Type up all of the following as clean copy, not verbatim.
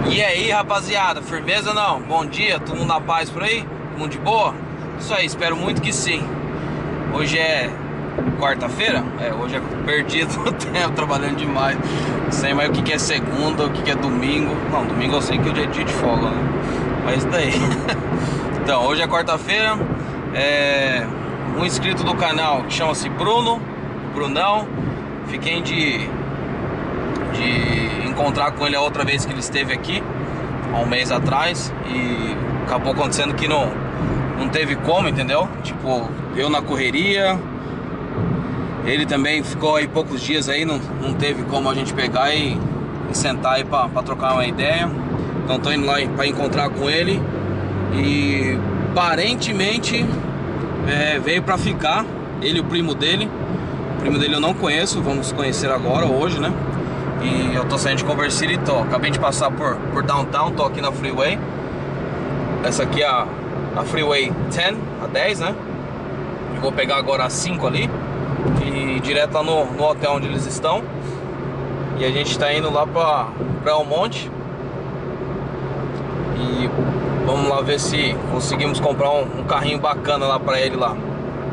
E aí, rapaziada, firmeza ou não? Bom dia, todo mundo na paz por aí? Todo mundo de boa? Isso aí, espero muito que sim. Hoje é quarta-feira? Hoje é perdido o tempo, trabalhando demais. Não sei mais o que é segunda, o que é domingo. Não, domingo eu sei que hoje é dia de folga, né? Mas isso daí. Então, hoje é quarta-feira. Um inscrito do canal que chama-se Brunão. Fiquei de encontrar com ele a outra vez que ele esteve aqui, há um mês atrás, e acabou acontecendo que não teve como, entendeu? Tipo, eu na correria, ele também ficou aí poucos dias aí, não teve como a gente pegar e sentar aí pra trocar uma ideia. Então tô indo lá pra encontrar com ele e aparentemente veio pra ficar, ele e o primo dele. O primo dele eu não conheço, vamos conhecer agora, hoje, né? E eu tô saindo de Culver City, acabei de passar por Downtown, tô aqui na Freeway. Essa aqui é a Freeway 10, a 10, né? Eu vou pegar agora a 5 ali e ir direto lá no hotel onde eles estão. E a gente tá indo lá pra Elmont. E vamos lá ver se conseguimos comprar um carrinho bacana lá pra ele lá.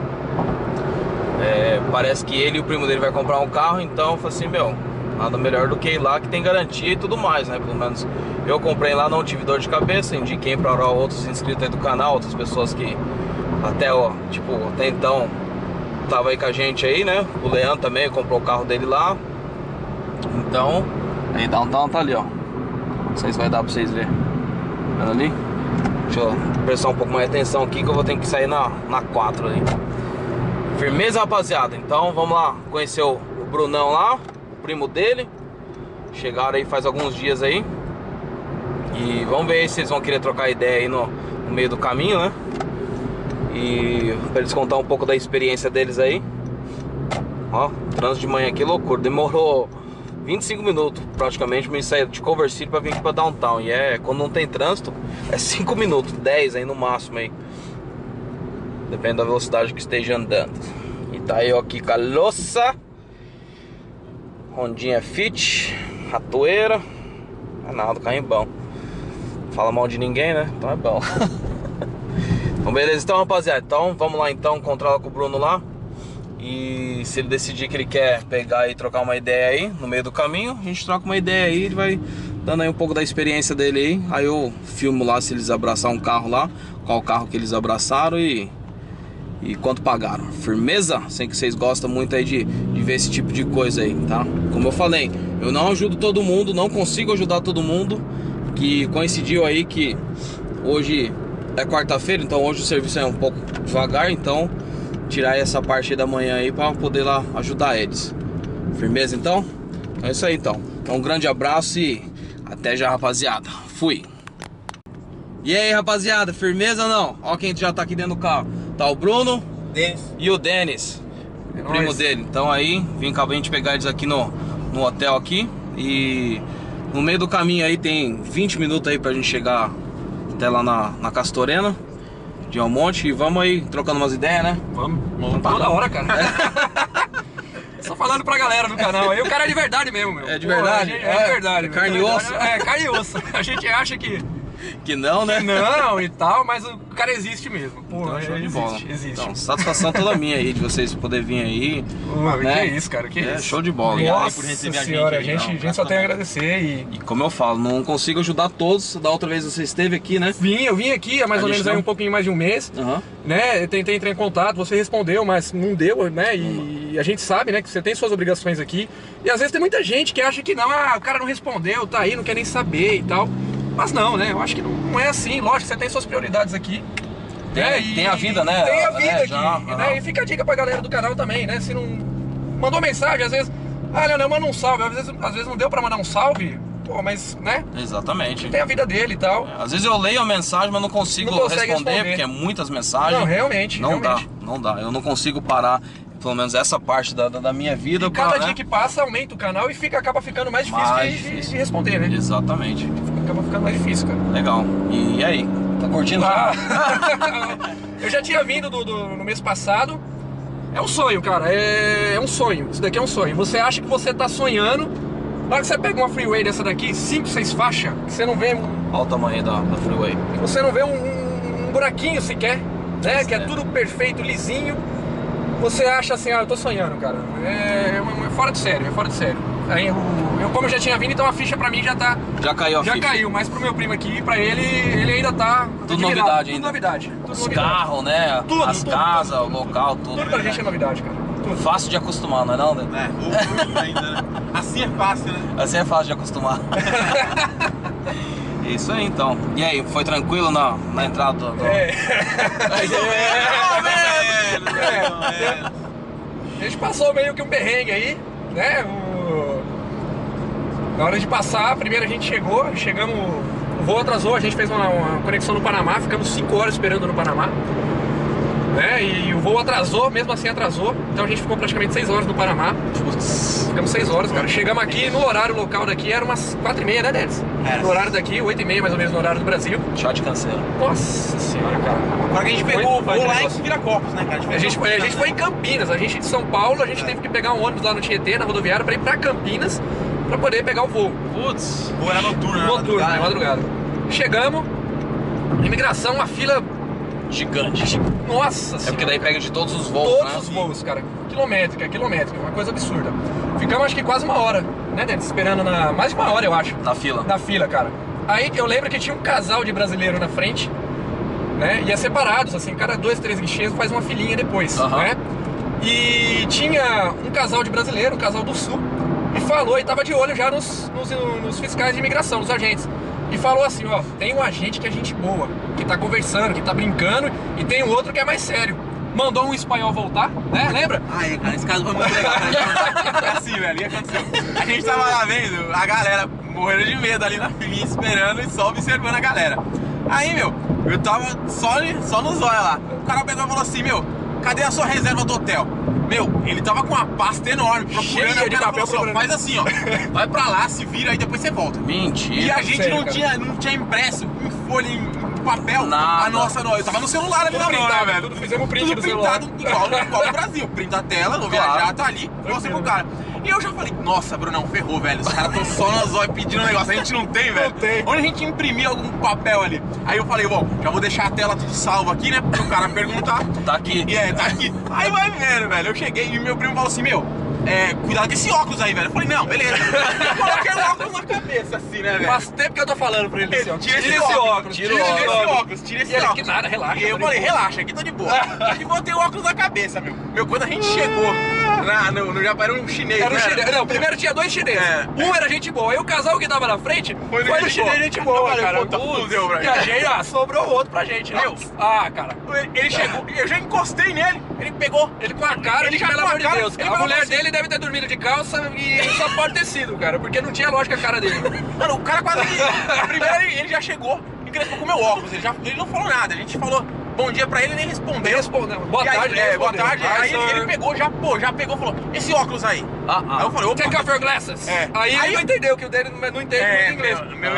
Parece que ele e o primo dele vai comprar um carro, então eu falei assim, nada melhor do que ir lá que tem garantia e tudo mais, né? Pelo menos eu comprei lá, não tive dor de cabeça, indiquei para outros inscritos aí do canal, outras pessoas que até então tava aí com a gente aí, né? O Leandro também comprou o carro dele lá. Então, aí Downtown tá ali, ó. Não sei se vai dar pra vocês verem. Vendo ali? Deixa eu prestar um pouco mais de atenção aqui que eu vou ter que sair na 4 ali. Firmeza, rapaziada. Então vamos lá conhecer o Brunão lá, primo dele. Chegaram aí faz alguns dias aí. E vamos ver se eles vão querer trocar ideia aí no meio do caminho, né? E pra eles contar um pouco da experiência deles aí. Ó, trânsito de manhã aqui, loucura. Demorou 25 minutos praticamente pra mim sair de Culver City pra vir aqui pra Downtown. E quando não tem trânsito, é 5 minutos, 10 aí no máximo aí. Depende da velocidade que esteja andando. E tá eu aqui com a louça Hondinha Fit, ratoeira. Não é nada, carro é bom. Fala mal de ninguém, né? Então é bom. Então beleza, então rapaziada, então vamos lá então encontrar lá com o Bruno lá. E se ele decidir que ele quer pegar e trocar uma ideia aí no meio do caminho, a gente troca uma ideia aí, ele vai dando aí um pouco da experiência dele aí. Aí eu filmo lá se eles abraçaram um carro lá, qual carro que eles abraçaram e quanto pagaram. Firmeza? Sei que vocês gostam muito aí de ver esse tipo de coisa aí, tá? Como eu falei, eu não ajudo todo mundo, não consigo ajudar todo mundo. Que coincidiu aí que hoje é quarta-feira, então hoje o serviço é um pouco devagar. Então tirar essa parte aí da manhã aí pra poder lá ajudar eles. Firmeza então? Então é isso aí então. Então um grande abraço e até já, rapaziada. Fui. E aí, rapaziada, firmeza ou não? Ó quem já tá aqui dentro do carro. Tá o Bruno e o Denis, o primo dele. Então aí, acabei de pegar eles aqui no hotel aqui. E no meio do caminho aí tem 20 minutos aí pra gente chegar até lá na Castorena de Elmont. E vamos aí trocando umas ideias, né? Vamos toda hora, cara. Só falando pra galera do canal aí, o cara é de verdade mesmo, meu. É de verdade? É de verdade. Carne e osso? É, carne e osso. A gente acha que não, né? Que não e tal, mas o cara existe mesmo. Pô, então, show de bola. Existe. Então, satisfação toda minha aí de vocês poderem vir aí. Né? Que isso, cara, que isso. Show de bola. Nossa por receber senhora, a gente só tem a agradecer e como eu falo, não consigo ajudar todos. Da outra vez você esteve aqui, né? Eu vim aqui há mais ou menos aí um pouquinho mais de um mês, né? Eu tentei entrar em contato, você respondeu, mas não deu, né? E a gente sabe, né, que você tem suas obrigações aqui. E às vezes tem muita gente que acha que não, o cara não respondeu, tá aí, não quer nem saber e tal. Mas não, né? Eu acho que não é assim. Lógico, você tem suas prioridades aqui. Tem a vida, né? Tem a vida aqui. Né? E fica a dica pra galera do canal também, né? Se não mandou mensagem, às vezes, Leonel, manda um salve. Às vezes não deu pra mandar um salve, pô, mas, né? Exatamente. Tem a vida dele e tal. Às vezes eu leio a mensagem, mas não consigo responder, porque é muitas mensagens. Não, realmente. Não dá. Eu não consigo parar. Pelo menos essa parte da minha vida. E cada dia que passa aumenta o canal e acaba ficando mais difícil de responder, né? Exatamente. Acaba ficando mais difícil, cara. Legal. E aí? Tá curtindo já? Eu já tinha vindo no mês passado. É um sonho, cara. É um sonho. Isso daqui é um sonho. Você acha que você tá sonhando Na hora que você pega uma freeway dessa daqui, 5, 6 faixas, você não vê... Olha o tamanho da freeway. Você não vê um buraquinho sequer, né? Que é tudo perfeito, lisinho. Você acha assim, eu tô sonhando, cara. É fora de sério, é fora de sério. Aí como eu já tinha vindo, então a ficha pra mim já tá... Já caiu a ficha? Já caiu, mas pro meu primo aqui, pra ele ainda tá... Tudo novidade tudo ainda. Novidade. Tudo Os carros, né? Tudo, as casas, o local, tudo. Tudo pra gente é novidade, cara. Tudo. Fácil de acostumar, não é não, né? Ainda, né? Assim é fácil, né? Assim é fácil de acostumar. Isso aí, então. E aí, foi tranquilo na entrada do... A gente passou meio que um perrengue aí, né? Na hora de passar, primeiro a gente chegamos, o voo atrasou, a gente fez uma conexão no Panamá, ficamos 5 horas esperando no Panamá, né? E o voo atrasou, mesmo assim atrasou, então a gente ficou praticamente 6 horas no Panamá. Ficamos 6 horas, cara. Chegamos aqui no horário local daqui, era umas 4h30, né, Denis? No horário daqui, 8h30 mais ou menos no horário do Brasil. Chat cancela. Nossa senhora, cara. Agora que a gente pegou o voo lá em Viracopos, né, cara? A gente foi em Campinas, a gente de São Paulo, a gente teve que pegar um ônibus lá no Tietê, na rodoviária, pra ir pra Campinas, pra poder pegar o voo. Putz. O voo era noturno, né? Noturno, na madrugada. Chegamos, imigração, uma fila gigante. Nossa senhora. É porque daí pega de todos os voos, Todos os voos, cara. Quilométrica, uma coisa absurda. Ficamos acho que quase uma hora, né, Denis? Esperando mais de uma hora, eu acho. Na fila. Na fila, cara. Aí eu lembro que tinha um casal de brasileiro na frente, né? Ia separados, assim, cada 2, 3 guichês faz uma filinha depois, né? E tinha um casal de brasileiro, um casal do Sul, e falou, e tava de olho já nos fiscais de imigração, nos agentes. E falou assim, ó, tem um agente que é gente boa, que tá conversando, que tá brincando, e tem um outro que é mais sério. Mandou um espanhol voltar, né? Lembra? Aí, cara, esse caso foi muito legal. Foi assim, velho, o que aconteceu? A gente tava lá vendo a galera morrendo de medo ali na filinha, esperando e só observando a galera. Aí, meu, eu tava só nos olhos lá. O cara pegou e falou assim, meu, cadê a sua reserva do hotel? Meu, ele tava com uma pasta enorme, procurando, de papel, falou, faz assim, ó, vai pra lá, se vira, aí depois você volta. Mentira. E a gente não tinha impresso em folha, em papel, nada. A nossa, eu tava no celular ali na mão, né, velho? Tudo fizemos print do celular. Igual no Brasil, printa a tela, vou viajar, tá ali, mostra pro cara. E eu já falei, nossa, Brunão, ferrou, velho. Os caras tão só nas olhos pedindo um negócio, a gente não tem, velho. Não tem. Onde a gente imprimir algum papel ali? Aí eu falei, bom, já vou deixar a tela tudo salvo aqui, né? Porque o cara perguntar. Tá aqui. Tá aqui. Aí vai vendo, velho. Eu cheguei e meu primo falou assim, meu, cuidado com esse óculos aí, velho. Eu falei, não, beleza. Eu coloquei o óculos na cabeça, assim, né, velho? Faz tempo que eu tô falando pra ele desse óculos. Tira esse óculos. Tira esse óculos. Que nada, relaxa. E eu falei, relaxa, aqui tô de boa. E botei o óculos na cabeça, meu. Meu, quando a gente chegou no Japão, era um chinês, era um chinês. Não, primeiro tinha 2 chineses. Um era gente boa. Aí o casal que tava na frente foi no chinês gente boa, cara. E a gente, sobrou outro pra gente, né? Cara. Ele chegou, eu já encostei nele, ele pegou. Ele com a cara, ele pelo amor de Deus. A mulher dele deve ter dormido de calça e só pode ter sido, cara, porque não tinha lógica a cara dele. Mano, o cara quase... Primeiro ele já chegou, encrespou com o meu óculos, ele não falou nada, a gente falou bom dia pra ele e nem respondeu. Boa tarde, boa tarde. Aí ele pegou, já pegou e falou, esse óculos aí. Aí eu falei, opa. Take off your glasses. Aí ele não entendeu, que o dele não entende muito inglês.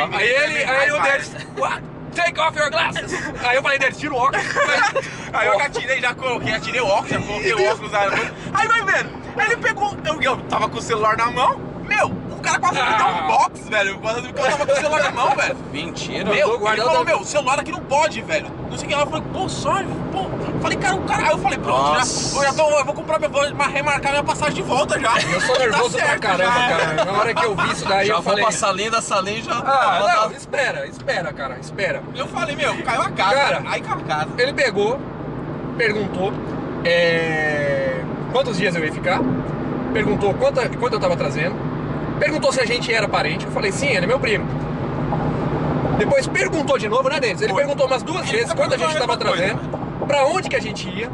Aí o dele, take off your glasses. Aí eu falei, Denis, tira o óculos. Aí eu atirei o óculos, já coloquei o óculos. Aí vai vendo, aí ele pegou, eu tava com o celular na mão, meu, o cara quase me deu um box, velho, quando eu tava com o celular na mão, velho. Mentira. Meu, ele falou, meu, o celular aqui não pode, velho. Não sei o que, ela falou, pô, sorry, pô. Falei, cara, aí eu falei, pronto, eu vou comprar, vou remarcar minha passagem de volta já. Eu sou nervoso pra caramba, cara. Na hora que eu vi isso daí, já eu falei... Já vou pra salinha da salinha já... não, espera, cara, espera. Eu falei, meu, caiu a casa, cara, aí caiu a casa. Ele pegou, perguntou, quantos dias eu ia ficar, perguntou quanto eu tava trazendo, perguntou se a gente era parente, eu falei, sim, ele é meu primo. Depois perguntou de novo, né, Denis? Ele perguntou umas 2 vezes quanto a gente tava trazendo, pra onde que a gente ia.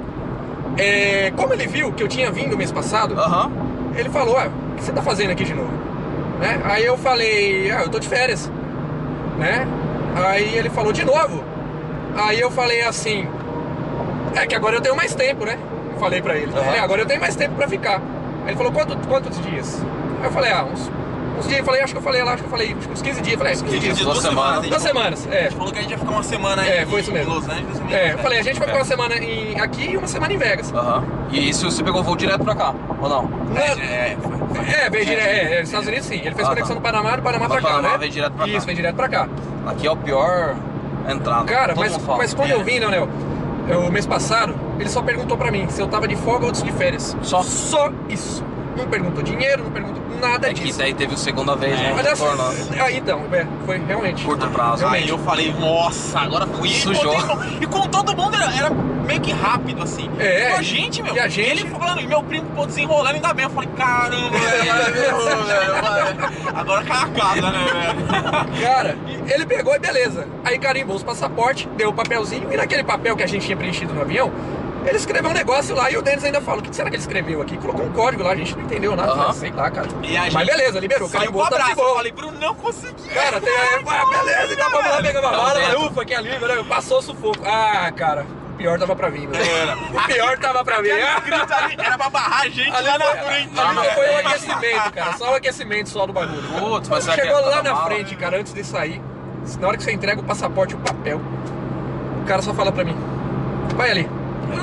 Como ele viu que eu tinha vindo mês passado, ele falou, o que você tá fazendo aqui de novo? Né? Aí eu falei, eu tô de férias, né? Aí ele falou, de novo? Aí eu falei assim, que agora eu tenho mais tempo, né? Eu falei pra ele, agora eu tenho mais tempo pra ficar. Aí ele falou, quantos dias? Aí eu falei, uns dias, acho que eu falei uns 15 dias, falei, 15 dias. 2 semanas. 2 semanas, A gente falou que a gente ia ficar uma semana aí foi isso mesmo. em Los Angeles. Eu falei, a gente vai ficar uma semana aqui e uma semana em Vegas. E isso você pegou o voo direto pra cá, ou não? Veio direto, Estados Unidos sim. Ele fez conexão do Panamá pra cá, né? Veio direto pra cá. Isso, veio direto pra cá. Aqui é o pior entrada. Cara, mas quando eu vim, Leonel, o mês passado, ele só perguntou pra mim se eu tava de folga ou de férias. Só isso. Não perguntou dinheiro, não perguntou nada disso. E daí teve a segunda vez, né? Então, foi realmente. Curto prazo. Aí eu falei, nossa, agora foi sujou. E com todo mundo era meio que rápido, assim. Com a gente, meu. E a gente... Ele falando, e meu primo desenrolando, ainda bem. Eu falei, caramba, velho. Agora cai a casa, né, velho? Cara, ele pegou e beleza. Aí carimbou os passaportes, deu o papelzinho, e naquele papel que a gente tinha preenchido no avião, ele escreveu um negócio lá e o Denis ainda falou, o que será que ele escreveu aqui? Colocou um código lá, a gente não entendeu nada, falei, sei lá, cara. Mas beleza, liberou, carimbou, tá de boa. Eu falei, Bruno, não consegui. Cara, beleza, então vamos lá, pegamos a mala, ufa, que alívio, né? Passou o sufoco. Ah, cara, o pior tava pra mim, né? O pior tava pra mim. Ali era pra barrar a gente ali lá na frente. Ali foi o aquecimento, cara, só o aquecimento só do bagulho. Putz, mas chegou lá na frente, cara, antes de sair, na hora que você entrega o passaporte e o papel, o cara só fala pra mim, vai ali.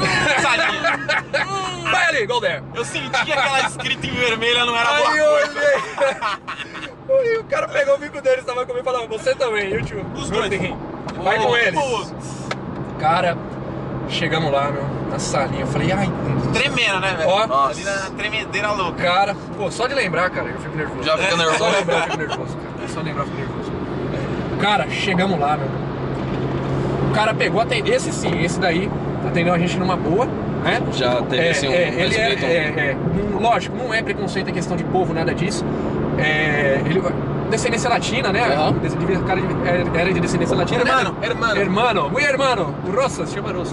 Vai ali, go there. Eu senti que aquela escrita em vermelha não era boa. Aí eu olhei. E o cara pegou o bico dele, estava comigo e falava, você também, eu tio. Os dois. Vai com eles. Cara, chegamos lá, meu, na salinha. Eu falei, ai. Tremendo, né, velho? Ó, ali na tremedeira louca. Cara, pô, só de lembrar, cara, eu fico nervoso. Já fica nervoso? Só de lembrar, eu fico nervoso, cara. Só de lembrar, eu fico nervoso. Cara, chegamos lá, meu. O cara pegou, atendeu, esse daí, atendeu a gente numa boa, né? Já teve assim ele lógico, não é preconceito em questão de povo, nada disso. Ele, descendência latina, né? O cara era de descendência latina. Hermano, muy hermano. Rosas, chama Rosas.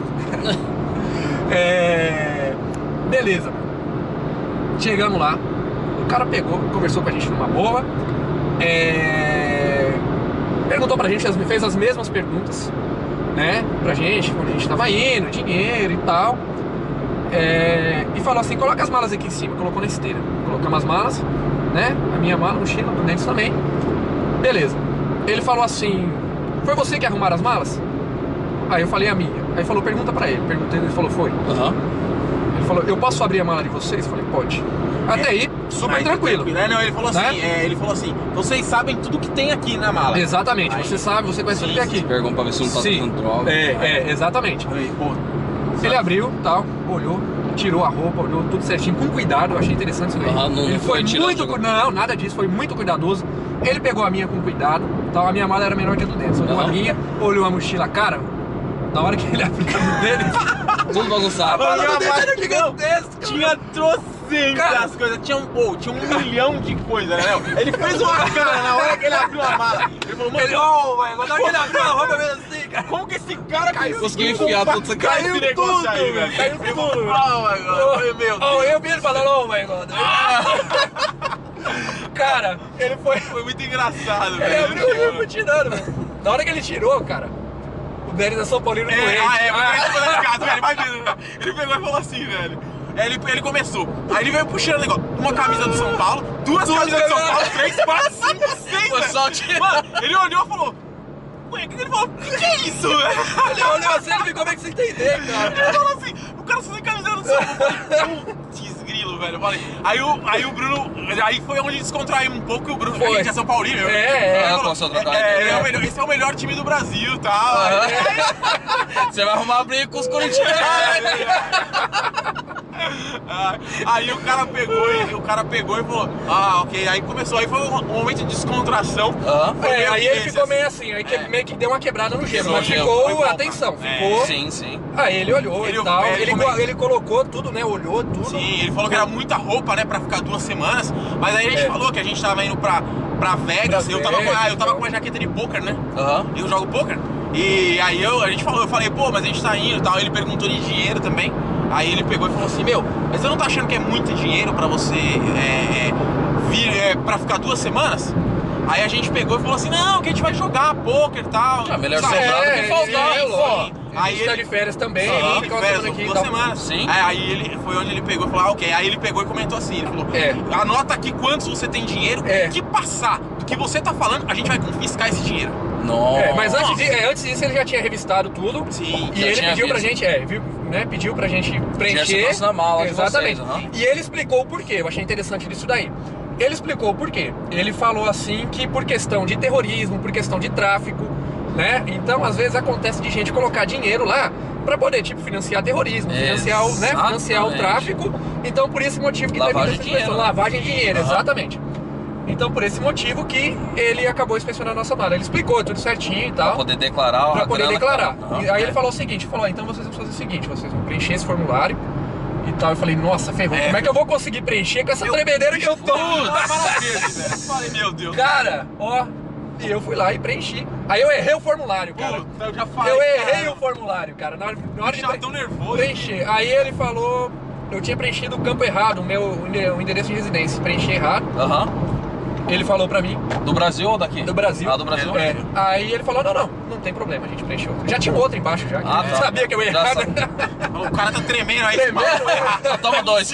Beleza. Chegamos lá, o cara pegou, conversou com a gente numa boa. Perguntou pra gente, fez as mesmas perguntas, né, pra gente, quando a gente tava indo, dinheiro e tal. E falou assim, coloca as malas aqui em cima, colocou na esteira. Colocamos as malas, né, a minha mala, mochila, do Denis também. Beleza. Ele falou assim, foi você que arrumaram as malas? Aí eu falei, a minha. Aí falou, pergunta pra ele. Perguntei, ele falou, foi. Ele falou, eu posso abrir a mala de vocês? Eu falei, pode. Até aí, super tranquilo. Não, ele falou assim, ele falou assim, vocês sabem tudo que tem aqui na mala. Exatamente, aí, você sabe, você conhece tudo que tem aqui. Pergunta pra ver se não tá tendo droga. Exatamente. Aí, pô, ele abriu, tal, olhou, tirou a roupa, olhou tudo certinho, com cuidado, eu achei interessante isso aí. Ele foi muito, não, nada disso, foi muito cuidadoso. Ele pegou a minha com cuidado, tal, a minha mala era menor que a do Denis. Olhou a minha, olhou a mochila, cara, na hora que ele abriu a dele, tudo bagunçado. A mala era gigantesca. Tinha trocentas coisas, tinha um milhão de coisas, né? Ele fez uma cara na hora que ele abriu a mala. Ele falou, mano, na hora que ele abriu a roupa, veio assim, cara. Como que esse cara conseguiu enfiar tudo isso aqui? Caiu esse negócio aí, velho. Caiu tudo. Oh my God. Meu Deus. Eu vi ele falando, oh my God. Cara, ele foi muito engraçado, velho. Ele abriu o livro tirando, velho. Na hora que ele tirou, cara, o Denis é São Paulino doente. Ele pegou e falou assim, velho. Ele começou. Aí ele veio puxando o negócio. Uma camisa do São Paulo, duas camisas do São Paulo, 3, 4, 5, 6. Mano, ele olhou e falou. Ué, o que ele falou? O que é isso, velho? Ele olhou assim e ficou meio que sem entender, cara. Ele falou assim, o cara só tem camisa do São Paulo. Putz, grilo, velho. Aí o Bruno. Aí foi onde descontraiu um pouco o Bruno. A gente é São Paulino. Esse é o melhor time do Brasil e tal. Você vai arrumar briga com os corintianos. Aí o cara pegou e falou, ok, aí começou, aí foi um momento de descontração. Aí ele ficou meio assim, aí meio que deu uma quebrada no gelo, mas ficou, atenção, ficou. Sim. Aí ele olhou e tal, ele colocou tudo, né, olhou tudo. Sim, ele falou que era muita roupa, né, pra ficar 2 semanas, mas aí a gente falou que a gente tava indo pra Vegas, eu tava com uma jaqueta de poker, né, eu jogo poker, e aí eu falei, pô, mas a gente tá indo e tal, ele perguntou de dinheiro também. Aí ele pegou e falou assim, mas você não tá achando que é muito dinheiro pra você vir pra ficar 2 semanas? Aí a gente pegou e falou assim, não, que a gente vai jogar pôquer e tal. Melhor sobrar do que faltar, Aí ele tá de férias também, de férias, aqui, 2 semanas. Sim. Aí ele foi onde ele pegou e falou, ok. Aí ele pegou e comentou assim, ele falou, anota aqui quantos você tem dinheiro, o que passar do que você tá falando, a gente vai confiscar esse dinheiro. Mas antes disso ele já tinha revistado tudo. Sim. E ele pediu pra gente, né, pediu pra gente preencher. Na mala exatamente. De vocês, E ele explicou o porquê, eu achei interessante disso daí. Ele explicou o porquê. Ele falou assim que por questão de terrorismo, por questão de tráfico, né? Então, às vezes acontece de gente colocar dinheiro lá pra poder, tipo, financiar terrorismo, financiar o tráfico. Então, por esse motivo que lavagem de dinheiro, lavagem de dinheiro, exatamente. Então, por esse motivo que ele acabou inspecionando a nossa mala. Ele explicou tudo certinho e tal. Pra poder declarar. Pra poder declarar. E aí ele falou o seguinte, então vocês vão fazer o seguinte, vocês vão preencher esse formulário e tal. Eu falei, nossa, ferrou, como é que eu vou conseguir preencher com essa tremedeira que eu tô? Eu falei, meu Deus. Cara, ó, e eu fui lá e preenchi. Aí eu errei o formulário, cara. Eu já falei, eu errei o formulário, cara. Na hora de tão nervoso. preencher. Aí ele falou, eu tinha preenchido o campo errado, o endereço de residência. Preenchi errado. Ele falou pra mim... Do Brasil ou daqui? Do Brasil. Ah, do Brasil? Aí ele falou, não tem problema, a gente preencheu. Já tinha outro embaixo já, que sabia que eu ia errar. O cara tá tremendo aí. Toma 2.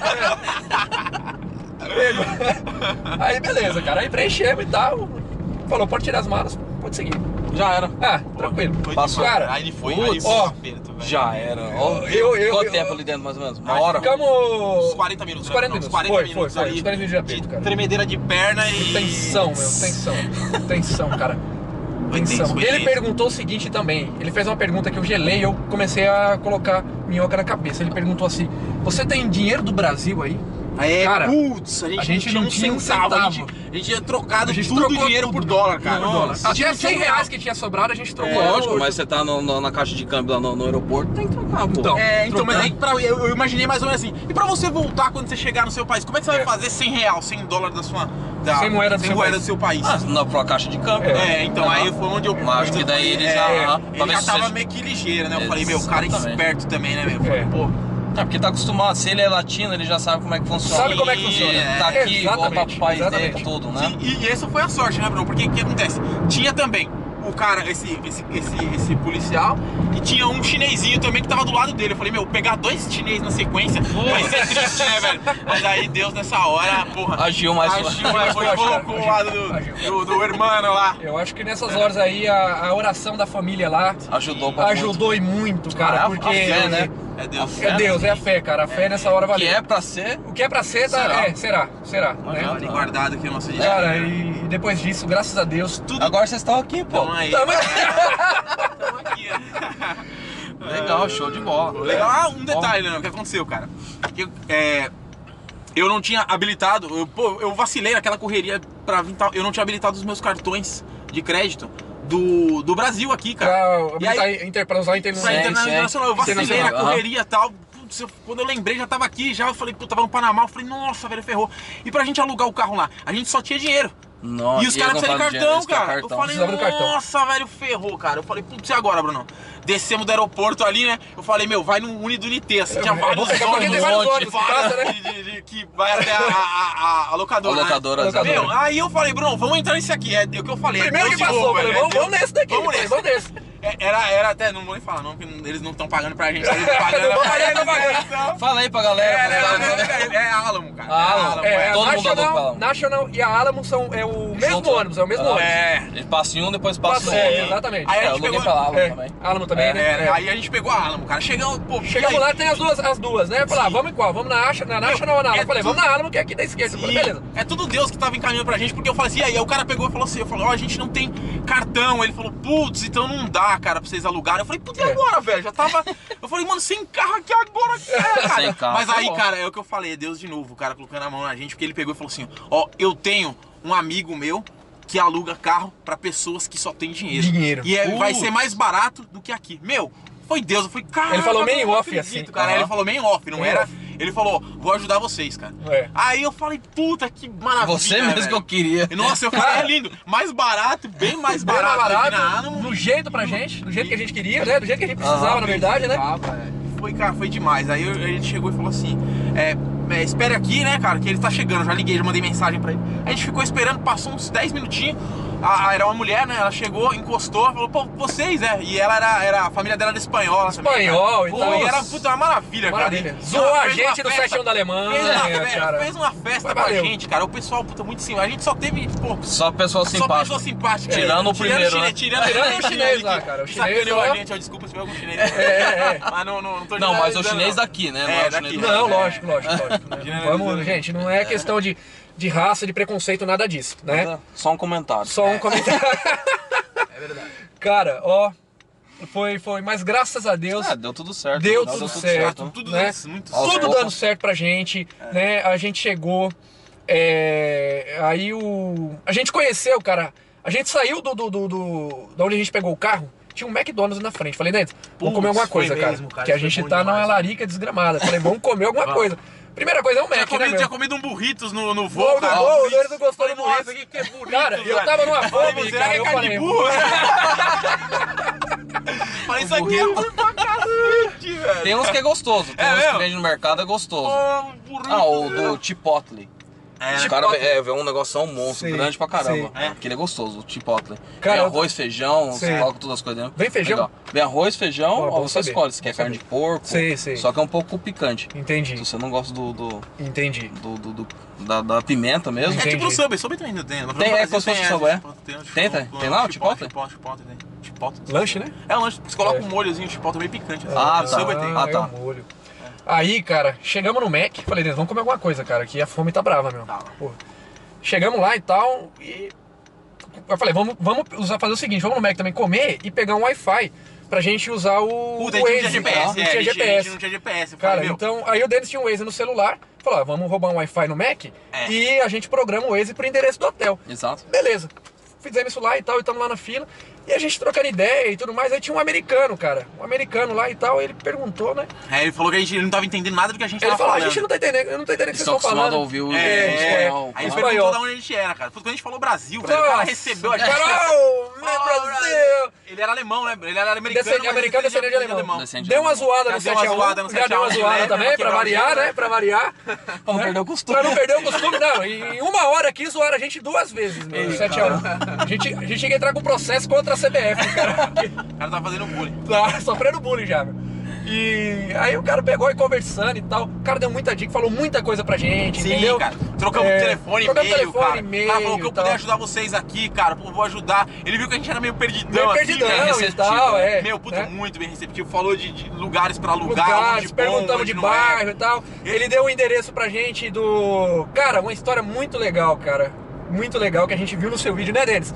Aí beleza, cara, aí preenchemos e tal. Falou, pode tirar as malas, pode seguir. Já era. Tranquilo. Passou. Cara, aí ele foi, já era. Quanto tempo ali dentro, mais ou menos? Uma hora? Ficamos... Uns 40 minutos. Uns 40 minutos. Foi. Uns 40 minutos de aperto, cara. Tremedeira de perna e... Tensão, cara. Tensão. Ele perguntou o seguinte também. Ele fez uma pergunta que eu gelei e eu comecei a colocar minhoca na cabeça. Ele perguntou assim, você tem dinheiro do Brasil aí? Cara, putz, a gente não tinha um centavo. A gente tinha trocado tudo o dinheiro por dólar, cara. Tinha 100 reais que tinha sobrado, a gente trocou. Lógico, mas você tá na caixa de câmbio lá no aeroporto, tem que trocar, pô. Então, mas aí eu imaginei mais ou menos assim. E pra você voltar quando você chegar no seu país, como é que você vai fazer 100 real, 100 dólares da sua... sem moeda do seu país. Pra caixa de câmbio. Então aí foi onde eu... Acho que daí ele já tava meio que ligeiro, né? Eu falei, meu, o cara é esperto também, né, meu? Eu falei, pô... Porque tá acostumado, se ele é latino, ele já sabe como é que funciona. Sabe como é que funciona. Tá aqui, volta pro país dele, tudo, né? Sim, e essa foi a sorte, né, Bruno? Porque o que acontece? Tinha também o cara, esse policial, e tinha um chinesinho também que tava do lado dele. Eu falei, meu, pegar 2 chineses na sequência vai ser triste, né, velho? Mas aí Deus nessa hora, porra... Agiu mais foi colocou o lado do irmão lá. Eu acho que nessas horas aí, a oração da família lá... Ajudou e muito, cara, porque... A fé, né? É Deus, é a fé, cara. A fé nessa hora valeu. O que é pra ser? O que é pra ser, será. Né? Ali guardado aqui o nosso dia. Cara, e depois disso, graças a Deus, tudo... Agora vocês estão aqui, pô. Tamo aí. Tamo aqui. Legal, show de bola. Legal. Um detalhe, né? O que aconteceu, cara? Eu não tinha habilitado, eu vacilei naquela correria pra vir tal. Eu não tinha habilitado os meus cartões de crédito do Brasil aqui, cara. Pra usar internacional. Eu vacilei na correria e tal. Putz, quando eu lembrei, já tava aqui, já eu falei, pô, tava no Panamá. Eu falei, nossa, velho, ferrou. E pra gente alugar o carro lá, a gente só tinha dinheiro. Nossa, e os caras precisavam de cartão, cara. Eu falei, cartão. Nossa, velho, ferrou, cara. Eu falei, putz, e agora, Bruno? Descemos do aeroporto ali, né? Eu falei, meu, vai no Unidunité, assim, tinha vários ônibus, que vai até a locadora. Meu, aí eu falei, Bruno, vamos entrar nesse aqui. É o que eu falei. Primeiro que passou, velho, vamos nesse daqui. Vamos nesse. Era até, não vou nem falar não, porque eles não estão pagando pra gente. Eles estão pagando. Então. Fala aí pra galera. É Alamo, cara. Todo mundo National e a Alamo são o mesmo ônibus, Ele passa em um, depois passa no outro. Exatamente. Aí eu aluguei pra Alamo também. Alamo também, né? Aí a gente pegou a Alamo, cara. Chegamos lá, tem as duas, né? Falei, vamos em qual? Vamos na National ou na Alamo? Eu falei, vamos na Alamo, que é aqui da esquerda. Eu falei, beleza. É tudo Deus que tava encaminhando pra gente, porque eu falei assim, aí o cara pegou e falou assim, a gente não tem cartão. Ele falou, putz, então não dá, cara, pra vocês alugarem. Eu falei, putz, e agora, velho? Já tava... Eu falei, mano, sem carro aqui agora, cara. Sem carro. Mas aí, cara, é o que eu falei, é Deus de novo, o cara colocando a mão na gente, porque ele pegou e falou assim, eu tenho um amigo meu que aluga carro pra pessoas que só tem dinheiro. E vai ser mais barato do que aqui. Meu, foi Deus, eu falei, cara... Ele falou meio off, assim. Cara, ele falou meio off, não era... Ele falou, vou ajudar vocês, cara. Aí eu falei, puta, que maravilha. Você mesmo que eu queria. Nossa, eu falei, é lindo. Mais barato, bem mais barato. No jeito pra gente, do jeito que a gente queria, né? Do jeito que a gente precisava, na verdade, né? Foi demais. Aí a gente chegou e falou assim, espere aqui, né, cara, que ele tá chegando. Já liguei, já mandei mensagem pra ele. A gente ficou esperando, passou uns 10 minutinhos. Era uma mulher, né? Ela chegou, encostou, falou, pô, vocês, E ela a família dela era espanhola. Espanhol, também, então. E era, puta, uma maravilha, cara. Zoou a gente do 7 da Alemanha, fez uma festa com a gente, cara. O pessoal, puta, muito simpático. A gente só teve, pô... Só pessoa simpática. Tirando o primeiro, né? Tirando o chinês lá, cara. O chinês a gente, desculpa se foi algum chinês. Mas não tô Não, mas o chinês daqui, né? Não, lógico. Vamos, gente, não é questão de raça, de preconceito, nada disso, né? Só um comentário. Um comentário. É verdade. Cara, ó, foi, mas graças a Deus... deu tudo certo. Deu tudo certo, Tudo né? Tudo dando certo pra gente, né? A gente chegou, aí a gente conheceu, cara, a gente saiu da onde a gente pegou o carro, tinha um McDonald's na frente. Falei, dentro, vamos comer alguma coisa, cara, que a gente tá numa larica desgramada. Falei, vamos comer alguma coisa. Primeira coisa é o Mac, né, tinha comido um burritos no voo, cara. O Denis não gostou do burritos. Nossa, que burritos, cara, eu tava numa fome, será que é carne de burro? Falei, isso aqui é burro pra cacete, velho. Tem uns que é gostoso, tem uns que vende no mercado, é gostoso. O do Chipotle. O cara vê um negócio monstro, grande pra caramba. Aquele é gostoso, o Chipotle. Cara, vem arroz, feijão, você coloca todas as coisas dentro. Vem feijão? Legal. Vem arroz, feijão, você escolhe se quer carne de porco. Só que é um pouco picante. Entendi. Se você não gosta Entendi. Da pimenta mesmo. É tipo no Subway também não tem. Tem, como se fosse o Subway. Tem lá o Chipotle? Chipotle. Lanche, né? É um lanche, você coloca um molhozinho de Chipotle bem picante. Tá. É um molho. Aí, cara, chegamos no Mac, falei, vamos comer alguma coisa, cara, que a fome tá brava, meu. Pô. Chegamos lá e tal, e eu falei, vamos fazer o seguinte, vamos no Mac também comer e pegar um Wi-Fi pra gente usar o Waze. Não tinha GPS. Não tinha GPS. Cara, então, aí o Denis tinha um Waze no celular, falou, vamos roubar um Wi-Fi no Mac e a gente programa o Waze pro endereço do hotel. Exato. Beleza. Fizemos isso lá e tal, e estamos lá na fila. E a gente trocando ideia e tudo mais. Aí tinha um americano, cara. Um americano lá e tal. Ele perguntou, né? Ele falou que a gente não tava entendendo nada do que a gente tava falando. Ele falou, a gente não tá entendendo, eu não tô entendendo o que vocês estão falando. A ouvir o espanhol. Aí ele perguntou de onde a gente era, cara. Quando a gente falou Brasil, velho, o cara recebeu a gente. Brasil! Ele era alemão, né? Ele era americano. Americano descendente de alemão. Deu uma zoada no 7x1. Já deu uma zoada também, pra variar, né? Pra variar. Pra não perder o costume. Pra não perder o costume, não. Em uma hora aqui zoaram a gente 2 vezes, meu. 7x1. A gente chega a entrar com processo contra a CBF, cara. O cara tá fazendo bullying. Tá sofrendo bullying já, meu. E aí o cara pegou e conversando e tal. O cara deu muita dica, falou muita coisa pra gente, entendeu? Cara. Trocamos telefone, e-mail, cara. O cara falou que eu puder ajudar vocês aqui, cara. Pô, vou ajudar. Ele viu que a gente era meio perdidão, e tal, Meu, puta, muito bem receptivo. Falou de lugares pra alugar, lugares, perguntamos de bairro e tal. Ele deu o endereço pra gente do... Cara, uma história muito legal, cara. Muito legal que a gente viu no seu vídeo, né, Denis?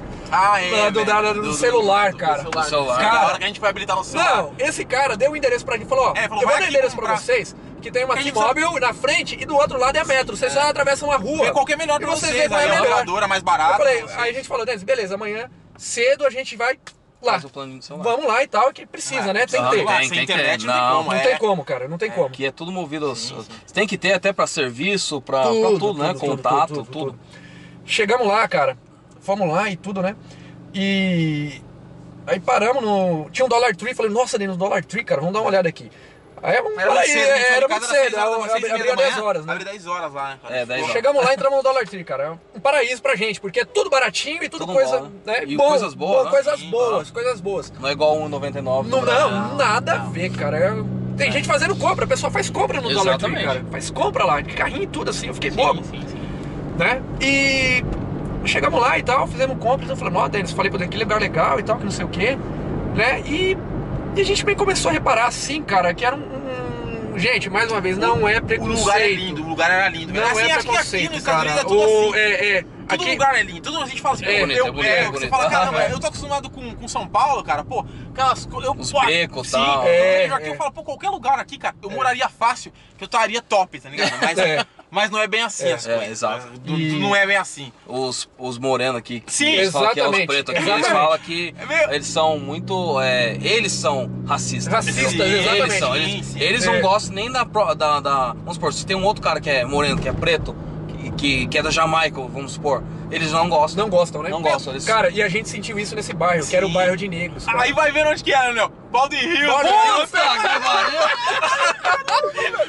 Do celular, cara. Do celular. Cara, a hora que a gente foi habilitar no celular. Não, esse cara deu o endereço pra gente. Falou, eu vou dar o endereço pra vocês, que tem uma T-Mobile na frente e do outro lado é a Metro. Vocês só atravessam uma rua. É qualquer melhor pra vocês. Aí é melhor, mais barato. Aí a gente falou, Denis, beleza, amanhã cedo a gente vai lá. Vamos lá e tal, que precisa, né? Tem que ter. Sem internet não tem como, cara, não tem como. Que é tudo movido. Você tem que ter até pra serviço, pra tudo, né? Contato, tudo. Chegamos lá, cara, fomos lá e tudo, né? E aí paramos no... Tinha um Dollar Tree, falei, nossa, Denis, Dollar Tree, cara, vamos dar uma olhada aqui. Aí era muito cedo, abria 10 horas, né? Abria 10 horas lá, né? 10 horas. Chegamos lá e entramos no Dollar Tree, cara. Um paraíso pra gente, porque é tudo baratinho e tudo coisa, bom, né? E coisas boas, coisas boas. Não é igual 1,99. Não, nada a ver, cara. Tem gente fazendo compra, o pessoal faz compra no Dollar Tree, cara. Faz compra lá, de carrinho e tudo assim, eu fiquei bobo. Né? E chegamos lá e tal, fizemos compras, eu falei, ó, Denis, falei pra que lugar legal e tal, que não sei o que, né? E a gente bem começou a reparar assim, cara, que era gente, mais uma vez, não é preconceito. O lugar é lindo, o lugar era lindo. Não é preconceito, aqui nos Estados Unidos é tudo assim. Todo lugar é lindo, tudo a gente fala assim, você fala, caramba, eu tô acostumado com São Paulo, cara, pô, aquelas os becos e tal. Aqui eu falo, pô, qualquer lugar aqui, cara, eu moraria fácil, que eu estaria top, tá ligado? Mas não é bem assim as coisas. Exato. Não é bem assim. Os morenos aqui, sim, eles falam que é os pretos aqui, eles falam que eles são muito, eles são racistas. Exatamente. Eles não gostam nem da... Vamos supor, se tem um outro cara que é moreno, que é preto, que é da Jamaica, vamos supor, eles não gostam. Não gostam, né? Não gostam. Eles... Cara, e a gente sentiu isso nesse bairro, que era o bairro de negros. Cara. Aí vai ver onde que era, né? Balde Rio. Cara,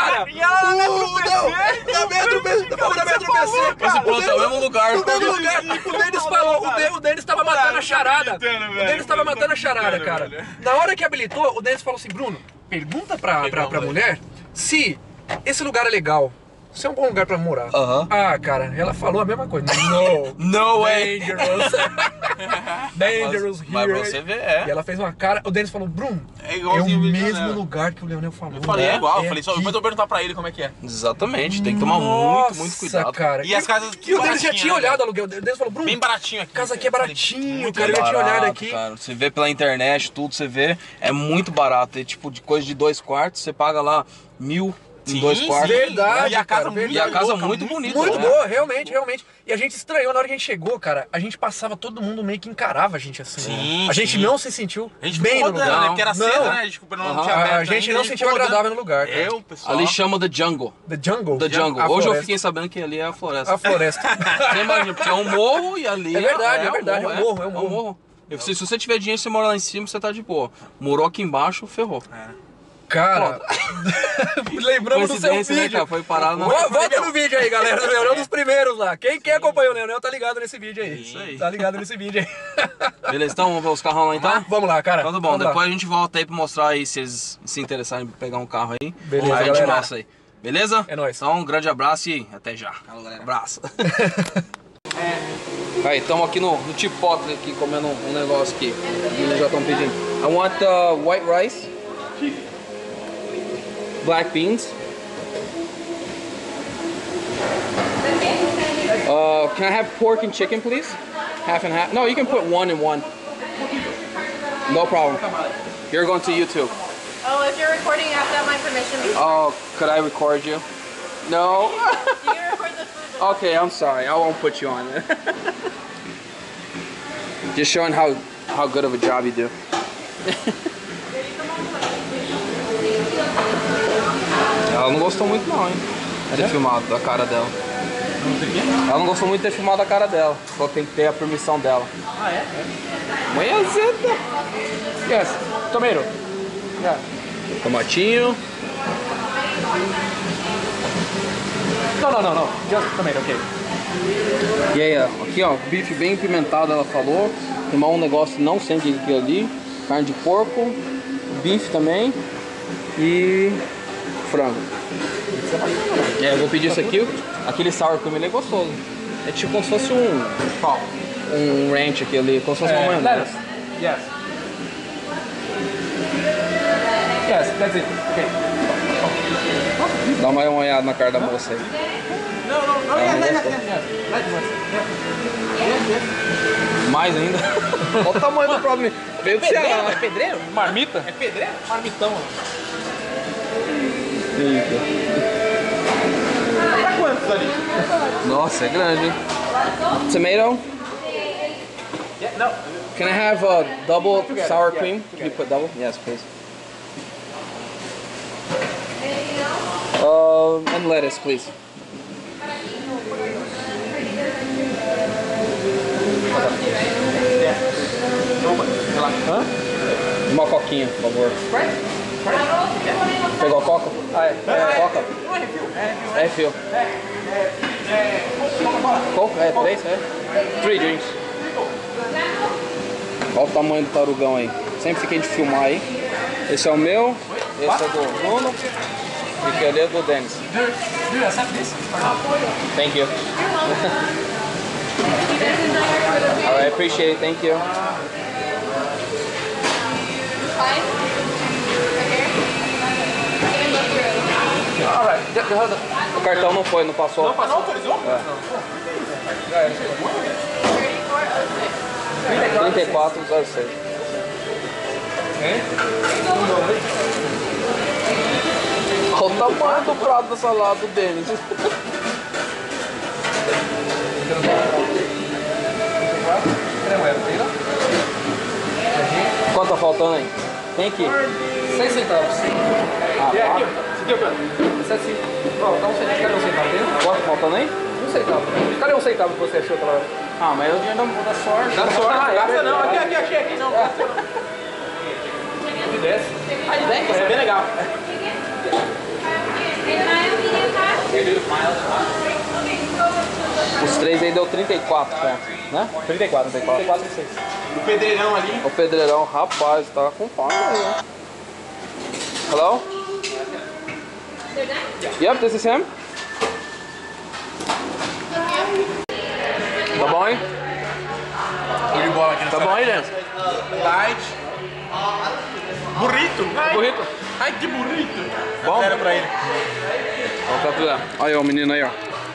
cara! E ela na Metro Não, PC! na Metro PC, na Metro PC! Esse ponto é o mesmo lugar. No mesmo lugar! O Denis falou, o Denis tava matando a charada! O Denis tava matando a charada, cara! Na hora que habilitou, o Denis falou assim, Bruno, pergunta pra mulher se esse lugar é legal. Se é um bom lugar pra morar. Ah, cara, ela falou a mesma coisa. No way. Dangerous. Dangerous Mas here. você vê, é. E ela fez uma cara. O Denis falou, Bruno, É é igualzinho o o mesmo Leonel. lugar que o Leonel falou. Eu falei, é igual. Eu É falei, só aqui. depois eu vou perguntar pra ele como é que é. Exatamente, tem que tomar muito cuidado. Cara. E as casas E o Denis já baratinhas, tinha né, olhado o aluguel. O Denis falou, Bruno, Bem baratinho aqui. casa aqui é baratinho, Muito cara. Eu já tinha olhado Barato, aqui. cara. Você vê pela internet, tudo, você vê, é muito barato. É tipo de coisa de 2 quartos, você paga lá 1.000 em 2 quartos. Verdade, E a casa cara, muito E a casa louca, muito bonita. Muito né? boa, realmente. E a gente estranhou, na hora que a gente chegou, cara, a gente passava, todo mundo meio que encarava a gente assim. Sim, a gente sim. não se sentiu A gente bem ficou no rodando, lugar. né? Porque era Não. cedo, né? A gente não tinha aberto A gente ainda, não se sentiu ficou agradável rodando. no lugar, cara. Eu, pessoal. Ali chama The Jungle. The Jungle. The Jungle. A Hoje eu floresta. fiquei sabendo que ali é a floresta. A floresta. Você imagina, porque é um morro e ali É verdade, um é um morro. Se você tiver dinheiro, você mora lá em cima, você tá de boa. Morou aqui embaixo, ferrou. Cara, lembramos do seu Coincidência, né, vídeo. cara? Foi parar na... Volta no vídeo aí, galera. O Leonel é um dos primeiros lá. Quem acompanha o Leonel tá ligado nesse vídeo aí. Isso aí. Tá ligado nesse vídeo aí. Beleza, então vamos ver os carrão lá então? Vamos lá, cara. Então tá bom, Vamos lá. depois a gente volta aí pra mostrar aí se eles se interessarem em pegar um carro aí. Beleza, aí a gente galera. mostra aí. Beleza? É nóis. Então um grande abraço e até já. Abraço. Aí, estamos aqui no Chipotle aqui comendo um negócio aqui. Eles já estão pedindo. I want white rice, black beans. Can I have pork and chicken, please? Half and half. No, you can put 1 and 1. No problem. You're going to YouTube. Oh, if you're recording, you have to have my permission before. Oh, could I record you? No. You can record the food. But Okay, I'm sorry. I won't put you on it. Just showing how good of a job you do. Ela não gostou muito não, hein? De ter filmado a cara dela. Ela não gostou muito de ter filmado a cara dela. Só tem que ter a permissão dela. Ah, é? Manhãzeta. Yes. Tomato. Yeah. Tomatinho. No. Just tomato, okay. E aí, ó, aqui ó, bife bem pimentado, ela falou. Tem um negócio, não sei o que é aquilo ali. Carne de porco, bife também e frango. É, eu vou pedir isso aqui. Aquele sour cream ele é gostoso. É tipo como se fosse um ranch aquele, como se fosse uma maionese. Yes. Yes, that's it. Okay. Dá uma olhada na cara da moça aí. No, Mais ainda. Olha o tamanho do problema. Veio do Ceará. É pedreiro? Marmita? É pedreiro? Marmitão. Pra quantos ali? Nossa, é grande, hein? Tomato? Yeah, no. Can I have a double sour cream? Can you put double? Yes, please. And lettuce, please. Hã? Uma coquinha, por favor. Pegou a coca? Ah, é. Coca? É refil. Coca? É 3, é? 3 drinks. Olha o tamanho do tarugão aí. Sempre fiquei de filmar aí. Esse é o meu, esse é do Bruno e aquele é do Dennis. Do you accept this? Thank you. Alright, appreciate it, thank you. fine. Alright, O cartão não foi, não passou. não autorizou? É. 3406. Olha o tamanho do prato da salada do Denis. Quanto tá faltando aí? Tem aqui. 6 centavos. Ah, E aqui, tá. ó. Aqui, ó. 7 centavos. Dá um centavo. Cadê um centavo? Tem? Quanto tá faltando aí? 1 centavo. Cadê um centavo que você achou aquela hora? Ah, mas é o dinheiro da sorte. Dá sorte, Ah, gasta não. verdade. Aqui, achei aqui, não. Gasta não. De 10. Ah, de 10? É bem legal. Os três aí deu 34 pontos, né? 34, 6. O pedreirão ali. O pedreirão, rapaz, tá com fome aí, né? Hello? Yep, this is him. Tá bom, hein? Tô de bola aqui nessa. Tá bom aí, gente? Light. Burrito. Ai, Burrito. ai, que burrito. Bom? Era pra ele. Vamos capturar. Olha aí o menino aí, ó.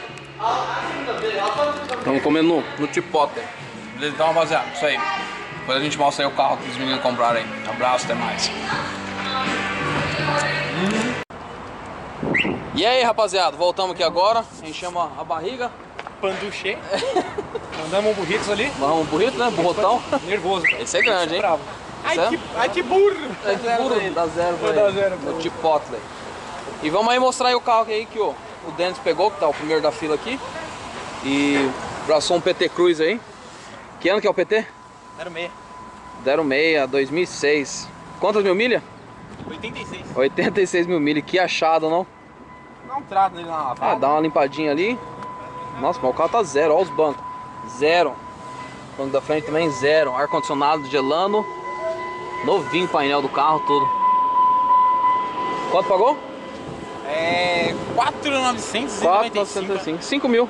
Estamos comendo no Chipotle. Beleza? Então, rapaziada, isso aí. Depois a gente mostra aí o carro que os meninos compraram aí. Abraço, até mais. E aí, rapaziada, voltamos aqui agora. Enchemos a barriga. Panduchê. Mandamos um burritos ali. Mandamos um burrito, né? Burrotão. Nervoso. Esse é grande, hein? Bravo. Ai, que burro. É que burro. Dá zero pra Dá ele. zero, No Chipotle. E vamos aí mostrar aí o carro aí que o Dennis pegou, que tá o primeiro da fila aqui. E abraçou um PT Cruz aí. Que ano que é o PT? 06. 06, 2006. Quantas mil milhas? 86. 86 mil milhas. Que achado, não? Dá um trato nele na lavada. Ah, dá uma limpadinha ali. Nossa, mas o carro tá zero. Olha os bancos. Zero. Banco da frente também zero. Ar-condicionado gelando. Novinho o painel do carro, tudo. Quanto pagou? É... 4.995. 4.905. 5 mil.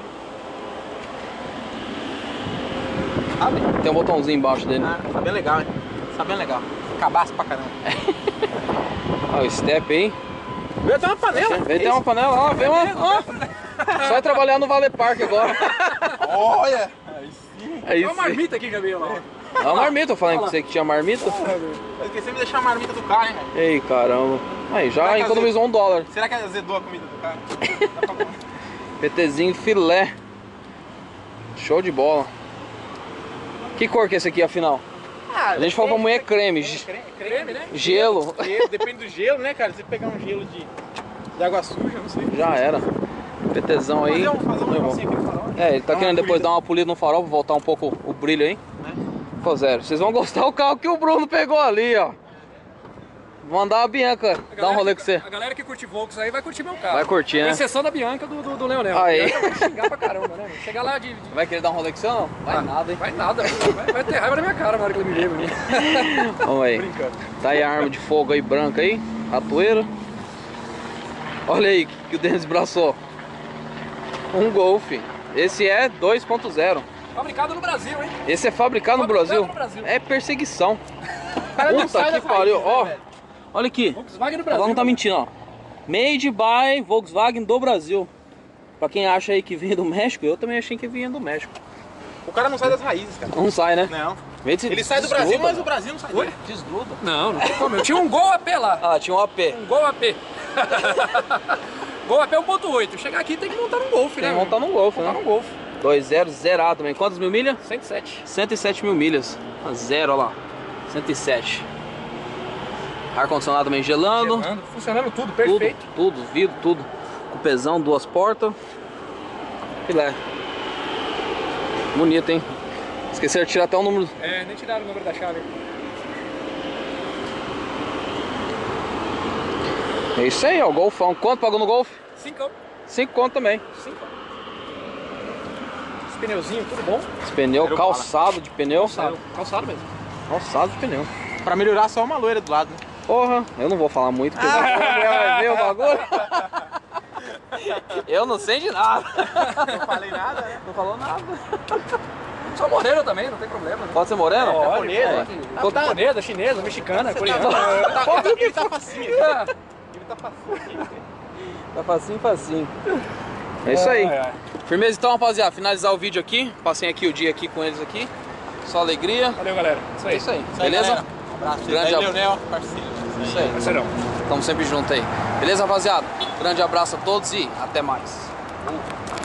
Tem um botãozinho embaixo dele. Ah, tá bem legal, hein? Tá bem legal. Cabaço pra caramba. Olha o step aí. Veio até uma panela. Veio ter uma panela, ó, veio uma. Ó. Só vai trabalhar no Vale Park agora. Olha! É isso. Tem uma marmita aqui, Gabriel. É uma marmita, eu falei com você que tinha marmita. Eu esqueci de deixar a marmita do carro, hein, velho? Ei, caramba. Aí, já Será que economizou $1. Será que azedou a comida do carro? Dá pra comer. PTzinho filé. Show de bola. Que cor que é esse aqui, afinal? A gente falou pra mulher creme. Creme, né? Gelo. Depende do gelo, né, cara? Se você pegar um gelo de água suja, não sei. Já era. PTzão aí. Fazer um negocinho aqui no farol. É, ele tá Dá uma querendo depois polida. dar uma polida no farol pra voltar um pouco o brilho aí. Pô, zero. Vocês vão gostar do carro que o Bruno pegou ali, ó. Vou mandar a Bianca dar um rolê com você. A galera que curte Volks aí vai curtir meu carro. Vai curtir, né? Com exceção da Bianca do Leonel. Aí. A Bianca vai xingar pra caramba, né? Chegar lá de... Vai querer dar um rolê com você ou não? Vai nada, hein? Vai nada, vai ter raiva na minha cara na hora que ele me vê, menino. Vamos aí. Brincando. Tá aí a arma de fogo aí, branca aí. Ratoeira. Olha aí que o Dennis braçou. Um Golf. Esse é 2.0. Fabricado no Brasil, hein? Esse é fabricado no Brasil. É perseguição. Puta que pariu. Ó, olha aqui. Volkswagen no Ela Brasil. não tá mentindo, ó. Made by Volkswagen do Brasil. Pra quem acha aí que vinha do México, eu também achei que vinha do México. O cara não sai das raízes, cara. Não sai, né? Não. Ele Ele sai do Brasil, mas o Brasil não sai dele. Desgruda. Não, não tem como. Eu tinha um Gol AP lá. Ah, tinha um AP. Um Gol AP. Gol AP 1.8. Chegar aqui tem que montar num Golf, Tem né? que montar num Golf, Montar né? num Golf. 2.0 zerado também. Quantas mil milhas? 107. 107 mil milhas. A zero, ó lá. 107. Ar-condicionado também gelando. Funcionando tudo, perfeito. Tudo, vidro, tudo. Cupezão, 2 portas. Filé. Bonito, hein? Esqueceram de tirar até o número. É, nem tiraram o número da chave. É isso aí, ó, o Golfão. Quanto pagou no Golf? 5. 5 conto também. 5. Os pneuzinhos, tudo bom. Esse pneu, Zero calçado de pneu. Calçado mesmo. Calçado de pneu. Pra melhorar só uma loira do lado. Né? Porra, eu não vou falar muito, porque a mulher vai ver o bagulho. Eu não sei de nada. Não falei nada, né? Não falou nada. Sou moreno também, não tem problema. Né? Pode ser moreno? japonesa. Japonesa, chinesa, mexicana, coreana. Ele tá facinho aqui. Ele tá facinho aqui. Tá facinho, facinho. É isso aí. Firmeza então, rapaziada. Finalizar o vídeo aqui. Passei aqui o dia aqui com eles aqui. Só alegria. Valeu, galera. Isso aí. É isso aí. Isso aí, Beleza? galera. Um abraço. Grande Aí, abraço. Leonel, parceiro. Isso aí. Parceirão. Tamo sempre junto aí. Beleza, rapaziada? Grande abraço a todos e até mais.